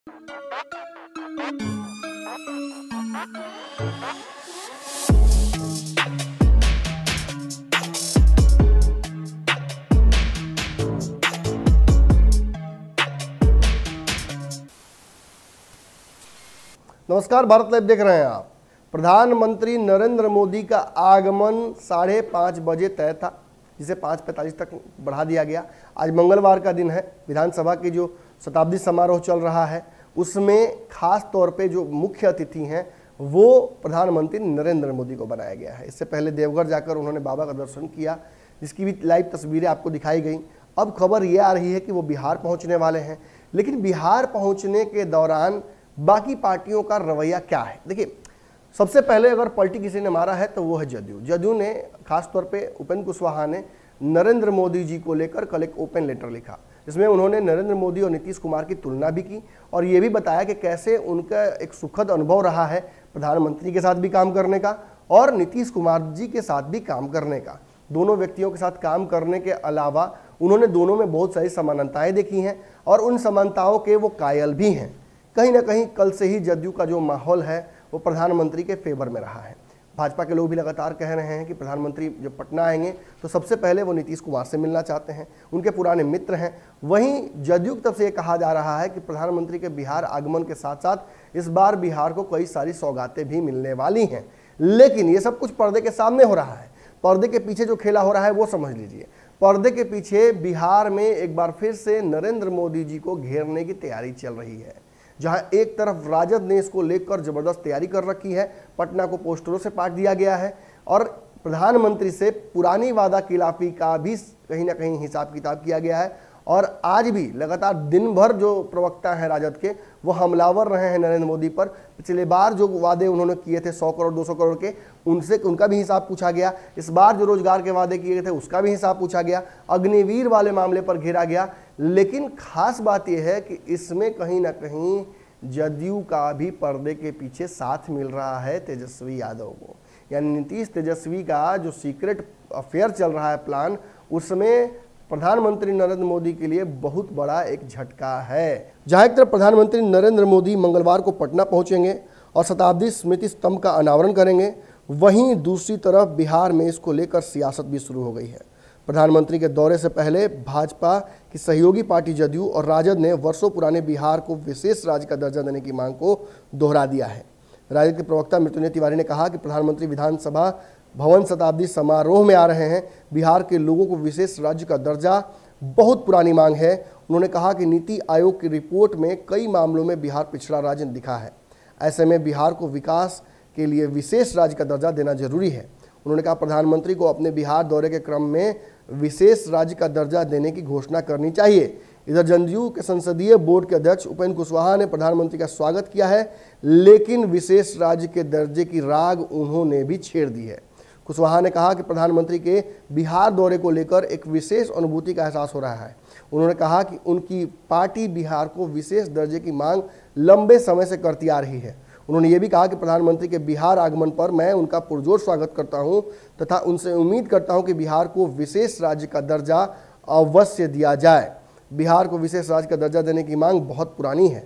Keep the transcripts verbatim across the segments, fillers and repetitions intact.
नमस्कार, भारत लाइव देख रहे हैं आप। प्रधानमंत्री नरेंद्र मोदी का आगमन साढ़े पाँच बजे तय था, जिसे पाँच पैंतालीस तक बढ़ा दिया गया। आज मंगलवार का दिन है। विधानसभा की जो शताब्दी समारोह चल रहा है उसमें खास तौर पे जो मुख्य अतिथि हैं वो प्रधानमंत्री नरेंद्र मोदी को बनाया गया है। इससे पहले देवघर जाकर उन्होंने बाबा का दर्शन किया, जिसकी भी लाइव तस्वीरें आपको दिखाई गई। अब खबर ये आ रही है कि वो बिहार पहुँचने वाले हैं, लेकिन बिहार पहुँचने के दौरान बाकी पार्टियों का रवैया क्या है। देखिए, सबसे पहले अगर पलटी किसी ने मारा है तो वो है जदयू। जदयू ने खासतौर पे उपेंद्र कुशवाहा ने नरेंद्र मोदी जी को लेकर कल एक ओपन लेटर लिखा, जिसमें उन्होंने नरेंद्र मोदी और नीतीश कुमार की तुलना भी की और ये भी बताया कि कैसे उनका एक सुखद अनुभव रहा है प्रधानमंत्री के साथ भी काम करने का और नीतीश कुमार जी के साथ भी काम करने का। दोनों व्यक्तियों के साथ काम करने के अलावा उन्होंने दोनों में बहुत सारी समानताएँ देखी हैं और उन समानताओं के वो कायल भी हैं। कहीं ना कहीं कल से ही जदयू का जो माहौल है वो प्रधानमंत्री के फेवर में रहा है। भाजपा के लोग भी लगातार कह रहे हैं कि प्रधानमंत्री जब पटना आएंगे तो सबसे पहले वो नीतीश कुमार से मिलना चाहते हैं, उनके पुराने मित्र हैं। वहीं जदयू की तरफ से ये कहा जा रहा है कि प्रधानमंत्री के बिहार आगमन के साथ साथ इस बार बिहार को कई सारी सौगातें भी मिलने वाली हैं। लेकिन ये सब कुछ पर्दे के सामने हो रहा है। पर्दे के पीछे जो खेला हो रहा है वो समझ लीजिए। पर्दे के पीछे बिहार में एक बार फिर से नरेंद्र मोदी जी को घेरने की तैयारी चल रही है, जहां एक तरफ राजद ने इसको लेकर जबरदस्त तैयारी कर रखी है। पटना को पोस्टरों से पाट दिया गया है और प्रधानमंत्री से पुरानी वादा खिलाफी का भी कहीं ना कहीं हिसाब किताब किया गया है। और आज भी लगातार दिन भर जो प्रवक्ता हैं राजद के वो हमलावर रहे हैं नरेंद्र मोदी पर। पिछले बार जो वादे उन्होंने किए थे सौ करोड़ दो सौ करोड़ के, उनसे उनका भी हिसाब पूछा गया। इस बार जो रोजगार के वादे किए थे उसका भी हिसाब पूछा गया। अग्निवीर वाले मामले पर घेरा गया। लेकिन खास बात यह है कि इसमें कहीं ना कहीं जदयू का भी पर्दे के पीछे साथ मिल रहा है तेजस्वी यादव को। यानी नीतीश तेजस्वी का जो सीक्रेट अफेयर चल रहा है प्लान, उसमें प्रधानमंत्री नरेंद्र मोदी के लिए बहुत बड़ा एक झटका है। जहां एक तरफ प्रधानमंत्री नरेंद्र मोदी मंगलवार को पटना पहुंचेंगे और शताब्दी स्मृति स्तंभ का अनावरण करेंगे, वहीं दूसरी तरफ बिहार में इसको लेकर सियासत भी शुरू हो गई है। प्रधानमंत्री के दौरे से पहले भाजपा की सहयोगी पार्टी जदयू और राजद ने वर्षों पुराने बिहार को विशेष राज्य का दर्जा देने की मांग को दोहरा दिया है। राजद के प्रवक्ता मृत्युंजय तिवारी ने कहा कि प्रधानमंत्री विधानसभा भवन शताब्दी समारोह में आ रहे हैं। बिहार के लोगों को विशेष राज्य का दर्जा बहुत पुरानी मांग है। उन्होंने कहा कि नीति आयोग की रिपोर्ट में कई मामलों में बिहार पिछड़ा राज्य दिखा है। ऐसे में बिहार को विकास के लिए विशेष राज्य का दर्जा देना जरूरी है। उन्होंने कहा प्रधानमंत्री को अपने बिहार दौरे के क्रम में विशेष राज्य का दर्जा देने की घोषणा करनी चाहिए। इधर जदयू के संसदीय बोर्ड के अध्यक्ष उपेंद्र कुशवाहा ने प्रधानमंत्री का स्वागत किया है, लेकिन विशेष राज्य के दर्जे की राग उन्होंने भी छेड़ दी है। कुशवाहा ने कहा कि प्रधानमंत्री के बिहार दौरे को लेकर एक विशेष अनुभूति का एहसास हो रहा है। उन्होंने कहा कि उनकी पार्टी बिहार को विशेष दर्जे की मांग लंबे समय से करती आ रही है। उन्होंने ये भी कहा कि प्रधानमंत्री के बिहार आगमन पर मैं उनका पुरजोर स्वागत करता हूं तथा उनसे उम्मीद करता हूं कि बिहार को विशेष राज्य का दर्जा अवश्य दिया जाए। बिहार को विशेष राज्य का दर्जा देने की मांग बहुत पुरानी है।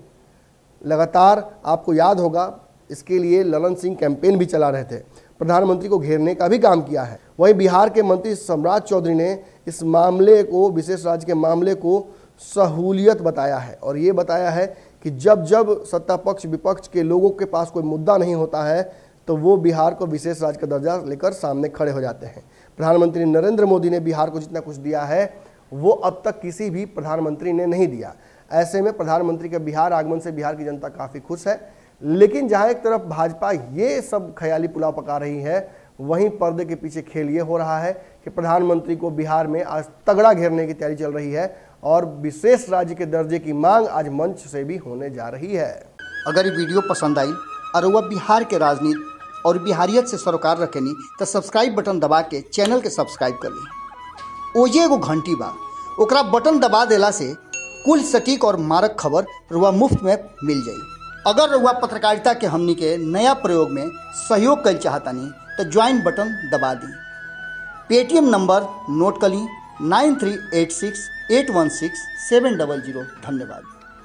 लगातार आपको याद होगा इसके लिए ललन सिंह कैंपेन भी चला रहे थे, प्रधानमंत्री को घेरने का भी काम किया है। वहीं बिहार के मंत्री सम्राट चौधरी ने इस मामले को, विशेष राज्य के मामले को सहूलियत बताया है और ये बताया है कि जब जब सत्ता पक्ष विपक्ष के लोगों के पास कोई मुद्दा नहीं होता है तो वो बिहार को विशेष राज्य का दर्जा लेकर सामने खड़े हो जाते हैं। प्रधानमंत्री नरेंद्र मोदी ने बिहार को जितना कुछ दिया है वो अब तक किसी भी प्रधानमंत्री ने नहीं दिया। ऐसे में प्रधानमंत्री के बिहार आगमन से बिहार की जनता काफ़ी खुश है। लेकिन जहाँ एक तरफ भाजपा ये सब ख्याली पुलाव पका रही है, वहीं पर्दे के पीछे खेल ये हो रहा है कि प्रधानमंत्री को बिहार में आज तगड़ा घेरने की तैयारी चल रही है और विशेष राज्य के दर्जे की मांग आज मंच से भी होने जा रही है। अगर ये वीडियो पसंद आई और वह बिहार के राजनीति और बिहारियत से सरोकार रखेनी तो सब्सक्राइब बटन दबा के चैनल के सब्सक्राइब कर ली। ओजे एगो घंटी बा, ओकरा बटन दबा देला से कुल सटीक और मारक खबर रुआ मुफ्त में मिल जाई। अगर रुआ पत्रकारिता के हमनी के नया प्रयोग में सहयोग कर चाहतानी तो ज्वाइन बटन दबा दी। पेटीएम नंबर नोट कर ली nine three eight six eight one six seven double zero. धन्यवाद।